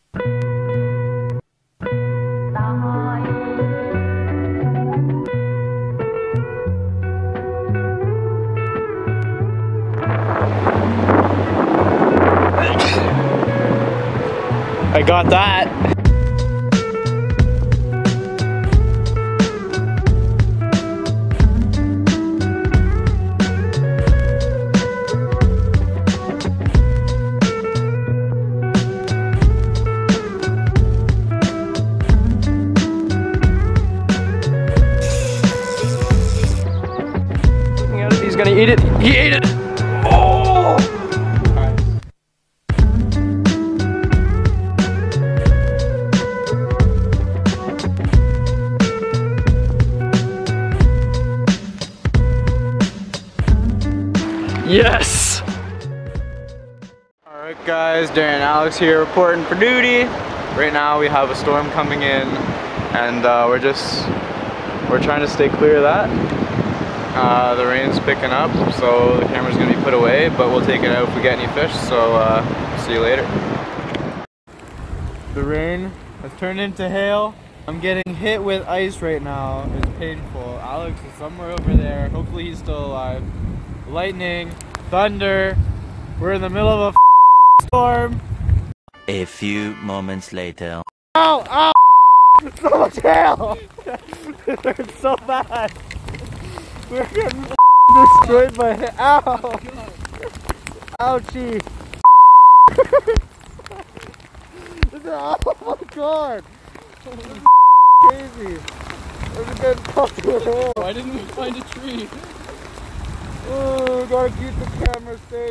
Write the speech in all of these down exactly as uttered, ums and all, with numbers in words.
I got that. Looking at it, he's gonna eat it. He ate it. Oh! Yes! Alright guys, Darren and Alex here reporting for duty. Right now we have a storm coming in and uh, we're just, we're trying to stay clear of that. Uh, the rain's picking up, so the camera's going to be put away, but we'll take it out if we get any fish, so uh, see you later. The rain has turned into hail. I'm getting hit with ice right now. It's painful. Alex is somewhere over there. Hopefully he's still alive. Lightning, thunder, we're in the middle of a storm. A few moments later. Ow! Ow! So much hail! It hurts so bad. We're getting destroyed by hail. Ow! Ouchie! Oh my god! This is crazy! We're getting puffed with hail. Why didn't we find a tree? Oh, gotta keep the camera safe.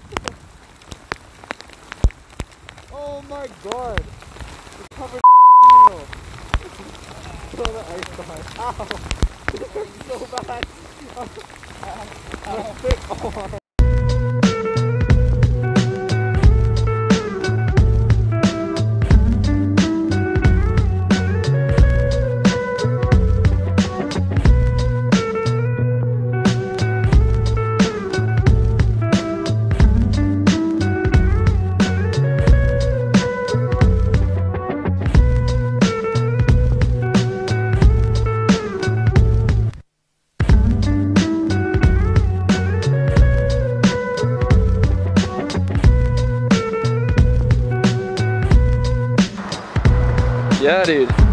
Oh my god. It's covered in hail. Throw the ice behind. Ow. This hurts so bad. My thick arm. Yeah, dude.